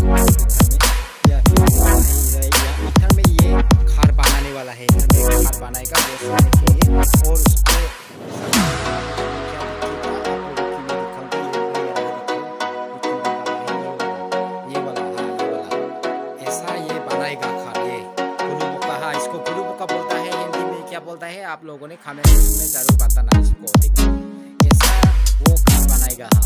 इधर में ये खार बनाने वाला है, इधर में खार बनाएगा वो सोने के लिए। और उसको ये वाला ऐसा ये बनाएगा खार। ये गुलुबुका, हाँ इसको गुलुबुका बोलता है, हिंदी में क्या बोलता है आप लोगों ने कमेंट में जरूर बताना इसको। ऐसा वो खार बनाएगा। हाँ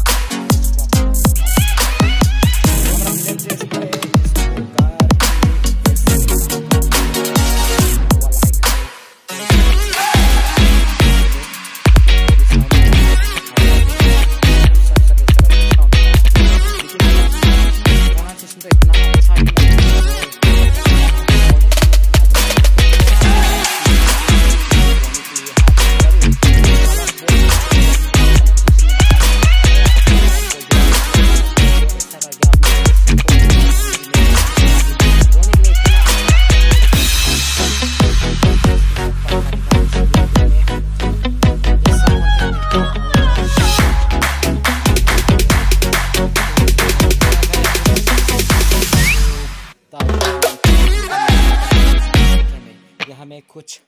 हमें कुछ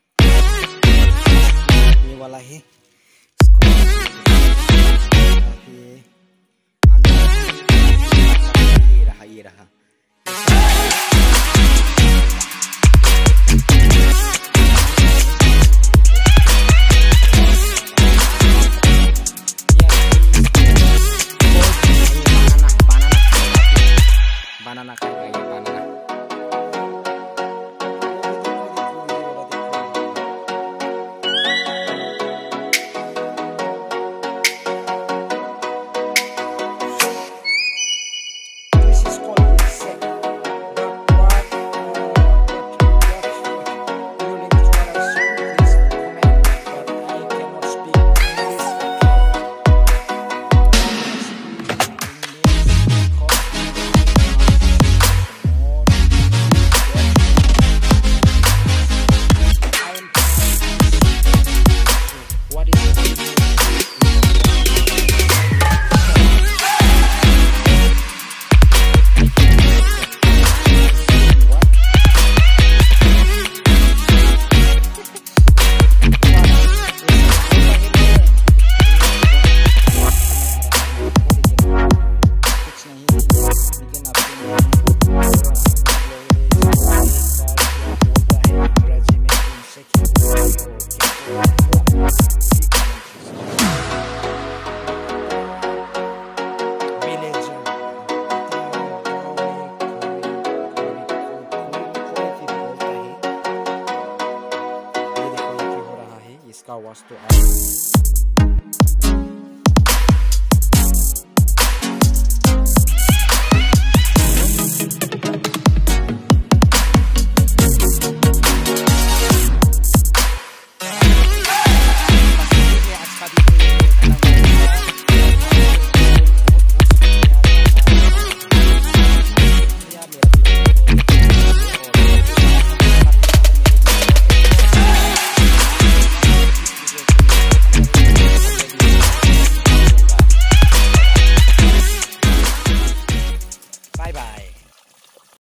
ये वाला है, ये रहा बनाना खाएगा ये बनाना। इसका वास्तु